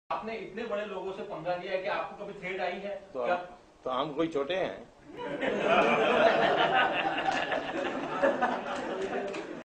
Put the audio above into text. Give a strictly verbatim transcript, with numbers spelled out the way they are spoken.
आपने इतने बड़े लोगों से पंगा लिया है कि आपको कभी थ्रेट आई है तो, क्या? तो हम कोई छोटे हैं